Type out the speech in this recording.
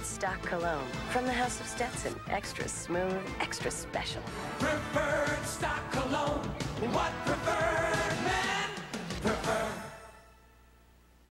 stock cologne from the House of Stetson. Extra smooth, extra special. Preferred stock cologne. What